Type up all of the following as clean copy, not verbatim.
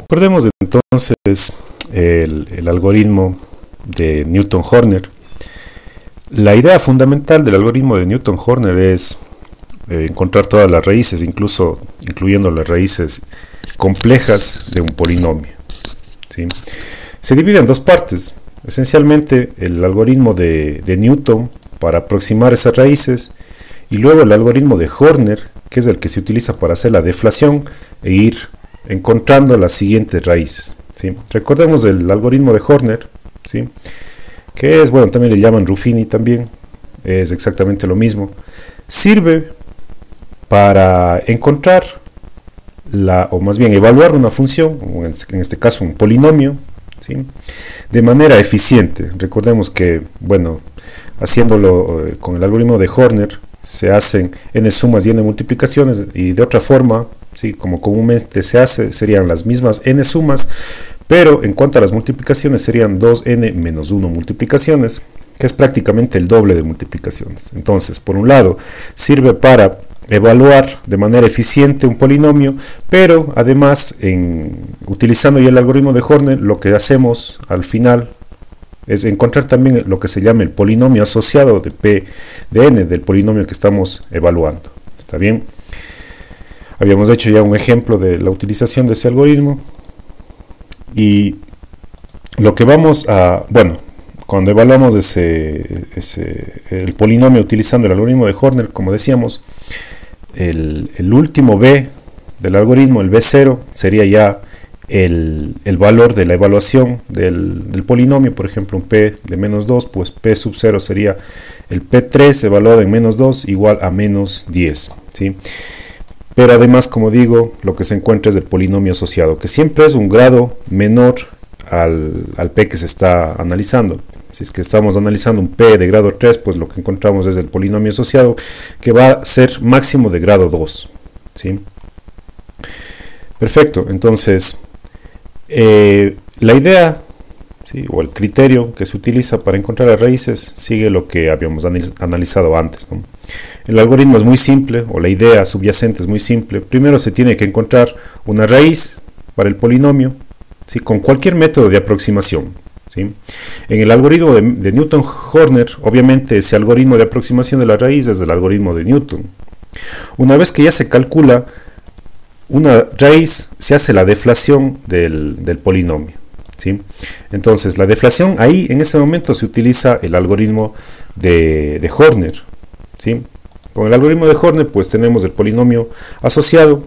Recordemos entonces el algoritmo de Newton-Horner. La idea fundamental del algoritmo de Newton-Horner es encontrar todas las raíces, incluyendo las raíces complejas de un polinomio, ¿sí? Se divide en dos partes. Esencialmente el algoritmo de Newton para aproximar esas raíces, y luego el algoritmo de Horner, que es el que se utiliza para hacer la deflación e ir encontrando las siguientes raíces, ¿sí? Recordemos el algoritmo de Horner, ¿sí? Que es, bueno, también le llaman Ruffini, también es exactamente lo mismo. Sirve para encontrar o más bien evaluar una función, o en este caso un polinomio, ¿sí? De manera eficiente. Recordemos que, bueno, haciéndolo con el algoritmo de Horner se hacen n sumas y n multiplicaciones, y de otra forma, ¿sí? Como comúnmente se hace, serían las mismas n sumas, pero en cuanto a las multiplicaciones serían 2n menos 1 multiplicaciones, que es prácticamente el doble de multiplicaciones. Entonces, por un lado, sirve para evaluar de manera eficiente un polinomio, pero además, utilizando ya el algoritmo de Horner, lo que hacemos al final es encontrar también lo que se llama el polinomio asociado de P de n, del polinomio que estamos evaluando. ¿Está bien? Habíamos hecho ya un ejemplo de la utilización de ese algoritmo, y lo que vamos a, bueno, cuando evaluamos el polinomio utilizando el algoritmo de Horner, como decíamos, el último b del algoritmo, el b0, sería ya el valor de la evaluación del polinomio. Por ejemplo, un p de menos 2, pues p sub 0 sería el p3 evaluado en menos 2 igual a menos 10, ¿sí? Pero además, como digo, lo que se encuentra es el polinomio asociado, que siempre es un grado menor al p que se está analizando. Si es que estamos analizando un p de grado 3, pues lo que encontramos es el polinomio asociado, que va a ser máximo de grado 2, ¿sí? Perfecto. Entonces, la idea, ¿sí? O el criterio que se utiliza para encontrar las raíces sigue lo que habíamos analizado antes, ¿no? El algoritmo es muy simple, o la idea subyacente es muy simple. Primero se tiene que encontrar una raíz para el polinomio, ¿sí? Con cualquier método de aproximación, ¿sí? En el algoritmo de Newton-Horner, obviamente ese algoritmo de aproximación de la raíz es el algoritmo de Newton. Una vez que ya se calcula una raíz, se hace la deflación del polinomio, ¿sí? Entonces la deflación, ahí en ese momento se utiliza el algoritmo de Horner, ¿sí? Con el algoritmo de Horner pues tenemos el polinomio asociado,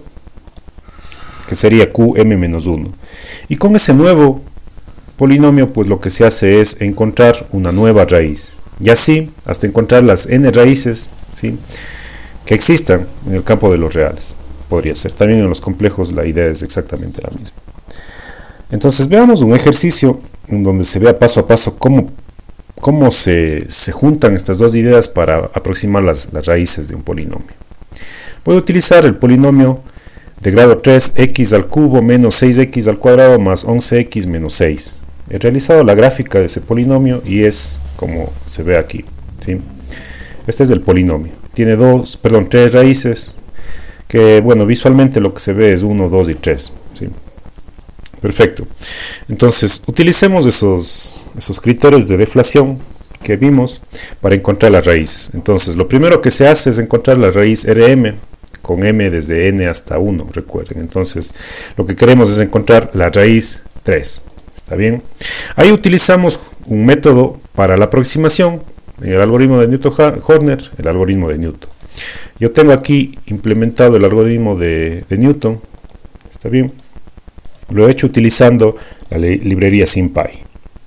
que sería qm-1, y con ese nuevo polinomio pues lo que se hace es encontrar una nueva raíz, y así hasta encontrar las n raíces, ¿sí? Que existan en el campo de los reales. Podría ser también en los complejos, la idea es exactamente la misma. Entonces veamos un ejercicio en donde se vea paso a paso cómo se juntan estas dos ideas para aproximar las raíces de un polinomio. Voy a utilizar el polinomio de grado 3, x al cubo menos 6x al cuadrado más 11x menos 6. He realizado la gráfica de ese polinomio y es como se ve aquí, ¿sí? Este es el polinomio. Tiene tres raíces, que, bueno, visualmente lo que se ve es 1, 2 y 3, ¿sí? Perfecto. Entonces, utilicemos esos criterios de deflación que vimos para encontrar las raíces. Entonces, lo primero que se hace es encontrar la raíz Rm, con m desde n hasta 1, recuerden. Entonces, lo que queremos es encontrar la raíz 3. ¿Está bien? Ahí utilizamos un método para la aproximación, en el algoritmo de Newton-Horner, el algoritmo de Newton. Yo tengo aquí implementado el algoritmo de Newton, ¿está bien? Lo he hecho utilizando la librería SymPy.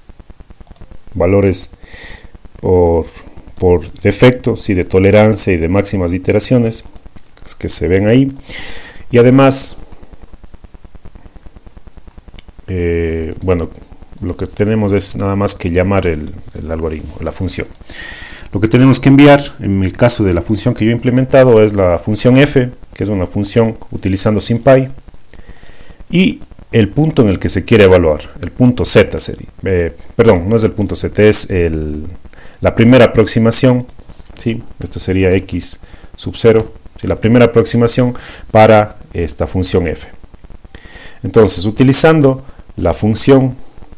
Valores por defecto, ¿sí? De tolerancia y de máximas de iteraciones, que se ven ahí. Y además, bueno, lo que tenemos es nada más que llamar el algoritmo, la función. Lo que tenemos que enviar, en el caso de la función que yo he implementado, es la función f, que es una función utilizando SymPy, y el punto en el que se quiere evaluar, el punto z sería, perdón, no es el punto z, es la primera aproximación, ¿sí? Esto sería x sub 0, ¿sí? La primera aproximación para esta función f. Entonces, utilizando la función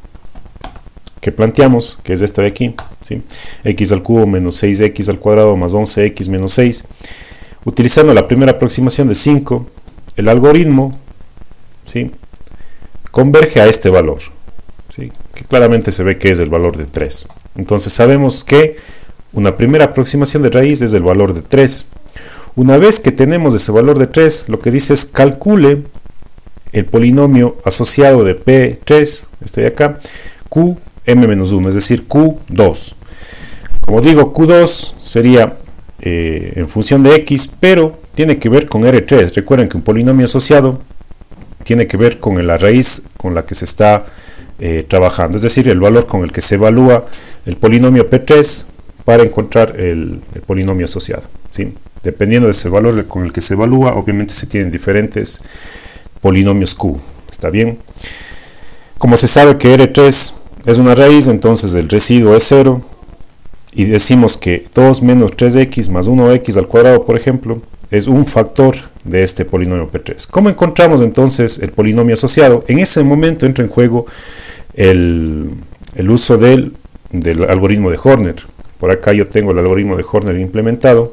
que planteamos, que es esta de aquí, ¿sí? X al cubo menos 6x al cuadrado más 11x menos 6, utilizando la primera aproximación de 5, el algoritmo, ¿sí?, converge a este valor, ¿sí?, que claramente se ve que es el valor de 3. Entonces sabemos que una primera aproximación de raíz es el valor de 3. Una vez que tenemos ese valor de 3, lo que dice es calcule el polinomio asociado de P3, este de acá, Qm-1, es decir, Q2. Como digo, Q2 sería en función de X, pero tiene que ver con R3. Recuerden que un polinomio asociado tiene que ver con la raíz con la que se está trabajando, es decir, el valor con el que se evalúa el polinomio P3 para encontrar el polinomio asociado, ¿sí? Dependiendo de ese valor con el que se evalúa, obviamente se tienen diferentes polinomios Q. ¿Está bien? Como se sabe que R3 es una raíz, entonces el residuo es 0, y decimos que 2 menos 3x más 1x al cuadrado, por ejemplo, es un factor de este polinomio P3. ¿Cómo encontramos entonces el polinomio asociado? En ese momento entra en juego el uso del algoritmo de Horner. Por acá yo tengo el algoritmo de Horner implementado,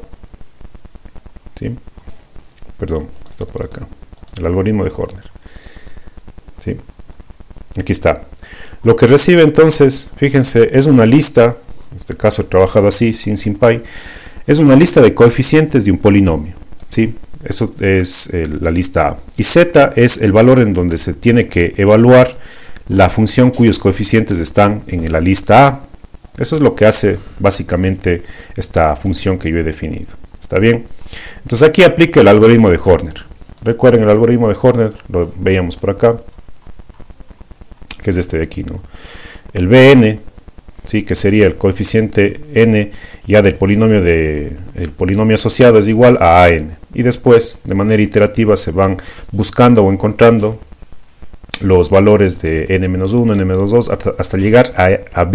¿sí? Perdón, está por acá, el algoritmo de Horner, ¿sí? Aquí está. Lo que recibe entonces, fíjense, es una lista, en este caso he trabajado así, sin SymPy, es una lista de coeficientes de un polinomio, ¿sí? Eso es la lista A. Y Z es el valor en donde se tiene que evaluar la función cuyos coeficientes están en la lista A. Eso es lo que hace básicamente esta función que yo he definido. ¿Está bien? Entonces aquí aplica el algoritmo de Horner. Recuerden el algoritmo de Horner, lo veíamos por acá, que es este de aquí, ¿no? El Bn, ¿sí?, que sería el coeficiente n ya del polinomio el polinomio asociado, es igual a an. Y después, de manera iterativa, se van buscando o encontrando los valores de n-1, n-2 hasta llegar a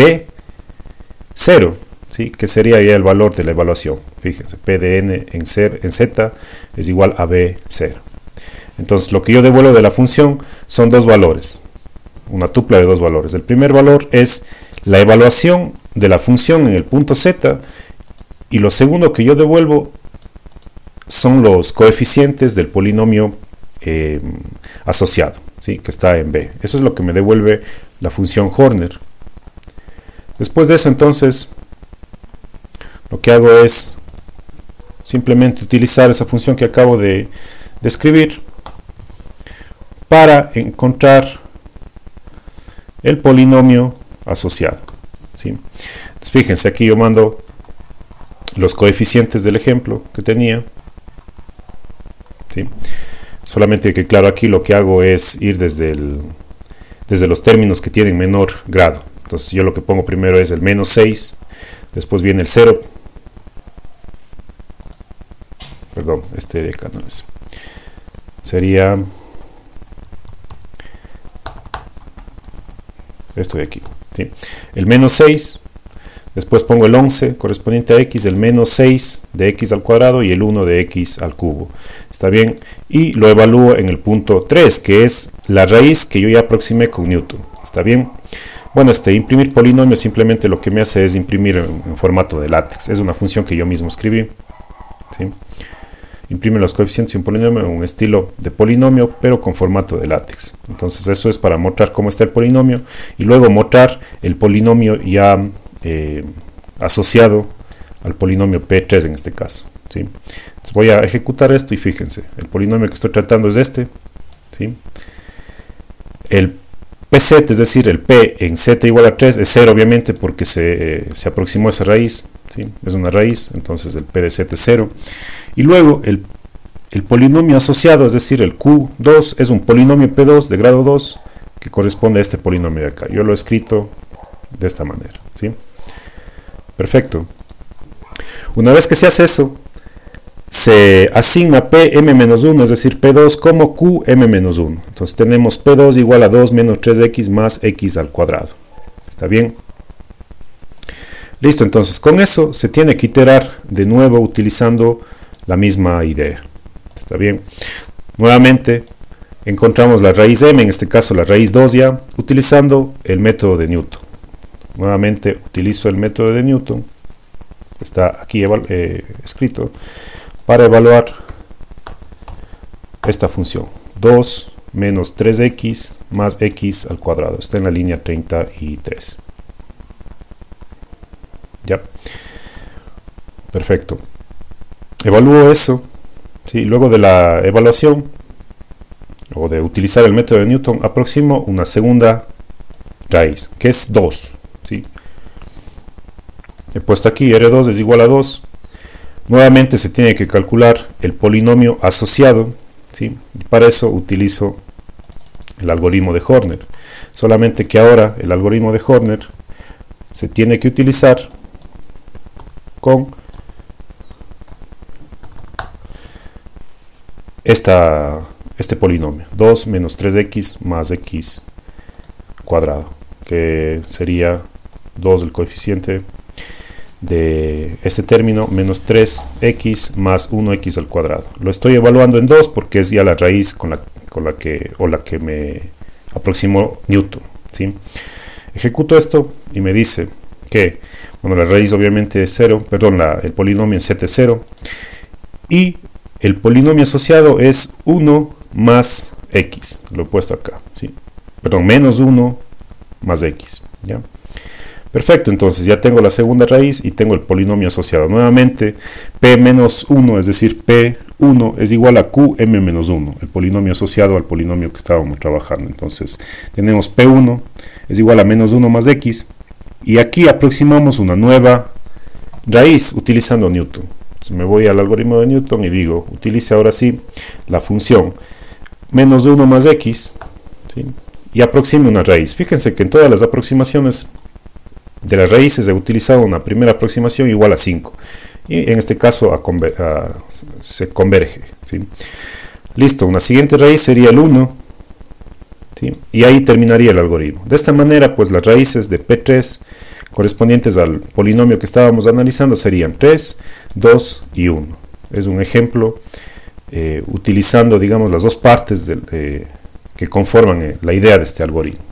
b0, ¿sí?, que sería ya el valor de la evaluación. Fíjense, p de n en z es igual a b0. Entonces lo que yo devuelvo de la función son dos valores, una tupla de dos valores. El primer valor es la evaluación de la función en el punto z, y lo segundo que yo devuelvo son los coeficientes del polinomio asociado, ¿sí?, que está en b. Eso es lo que me devuelve la función Horner. Después de eso, entonces, lo que hago es simplemente utilizar esa función que acabo de escribir para encontrar el polinomio asociado, ¿sí? Entonces, fíjense, aquí yo mando los coeficientes del ejemplo que tenía, ¿sí? Solamente que, claro, aquí lo que hago es ir desde los términos que tienen menor grado. Entonces yo lo que pongo primero es el menos 6, después viene el 0, perdón, este de acá no es, sería esto de aquí, ¿sí?, el menos 6, después pongo el 11 correspondiente a x, el menos 6 de x al cuadrado y el 1 de x al cubo. ¿Está bien? Y lo evalúo en el punto 3, que es la raíz que yo ya aproximé con Newton. ¿Está bien? Bueno, imprimir polinomios simplemente lo que me hace es imprimir en formato de látex. Es una función que yo mismo escribí, ¿sí? Imprime los coeficientes de un polinomio en un estilo de polinomio, pero con formato de látex. Entonces eso es para mostrar cómo está el polinomio y luego mostrar el polinomio ya asociado al polinomio P3 en este caso, ¿sí? Entonces voy a ejecutar esto y fíjense, el polinomio que estoy tratando es este, ¿sí? El Pz, es decir, el P en z igual a 3 es 0, obviamente, porque se aproximó a esa raíz, ¿sí? Es una raíz, entonces el P de z es 0. Y luego el polinomio asociado, es decir, el Q2, es un polinomio P2 de grado 2 que corresponde a este polinomio de acá. Yo lo he escrito de esta manera, ¿sí? Perfecto. Una vez que se hace eso, se asigna Pm-1, es decir, P2 como Qm-1. Entonces tenemos P2 igual a 2 menos 3x más x al cuadrado. ¿Está bien? Listo, entonces con eso se tiene que iterar de nuevo utilizando la misma idea. ¿Está bien? Nuevamente Encontramos la raíz m, en este caso la raíz 2 ya, utilizando el método de Newton. Nuevamente utilizo el método de Newton, está aquí escrito, para evaluar esta función. 2 menos 3x más x al cuadrado. Está en la línea 33. Ya. Perfecto. Evalúo eso. ¿Sí? Luego de la evaluación o de utilizar el método de Newton, aproximo una segunda raíz, que es 2. ¿Sí? He puesto aquí R2 es igual a 2. Nuevamente se tiene que calcular el polinomio asociado. ¿Sí? Y para eso utilizo el algoritmo de Horner. Solamente que ahora el algoritmo de Horner se tiene que utilizar con este polinomio, 2 menos 3x más x cuadrado, que sería 2 el coeficiente de este término menos 3x más 1x al cuadrado. Lo estoy evaluando en 2 porque es ya la raíz con la que me aproximó Newton. ¿Sí? Ejecuto esto y me dice que, bueno, la raíz obviamente es 0, perdón, el polinomio en z es 0 y el polinomio asociado es 1 más x, lo he puesto acá, ¿sí? Perdón, menos 1 más x, ¿ya? Perfecto, entonces ya tengo la segunda raíz y tengo el polinomio asociado. Nuevamente, p menos 1, es decir, p1 es igual a qm menos 1, el polinomio asociado al polinomio que estábamos trabajando. Entonces, tenemos p1 es igual a menos 1 más x, y aquí aproximamos una nueva raíz utilizando Newton. Entonces, me voy al algoritmo de Newton y digo, utilice ahora sí la función menos 1 más x, ¿sí? Y aproxime una raíz. Fíjense que en todas las aproximaciones de las raíces he utilizado una primera aproximación igual a 5 y en este caso se converge, ¿sí? Listo, una siguiente raíz sería el 1, ¿sí? Y ahí terminaría el algoritmo. De esta manera, pues las raíces de P3 correspondientes al polinomio que estábamos analizando serían 3, 2 y 1. Es un ejemplo utilizando, digamos, las dos partes que conforman la idea de este algoritmo.